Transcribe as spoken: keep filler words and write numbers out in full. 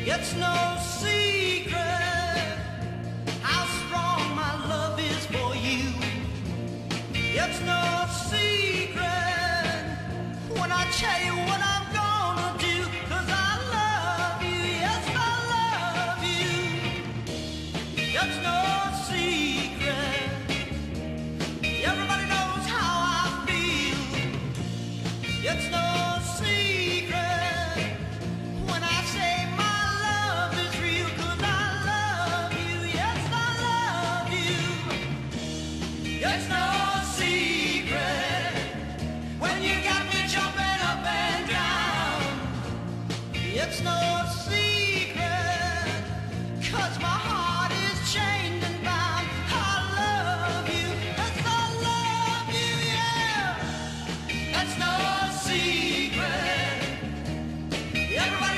It's no secret how strong my love is for you. It's no secret when I tell you what I'm gonna do, 'cause I love you, yes I love you. It's no secret, everybody knows how I feel. It's no secret when I say my love is real, 'cause I love you, yes I love you. It's no secret when you got me jumping up and down. It's no secret, 'cause my heart is chained and bound. I love you, yes I love you, yeah. That's no secret. Everybody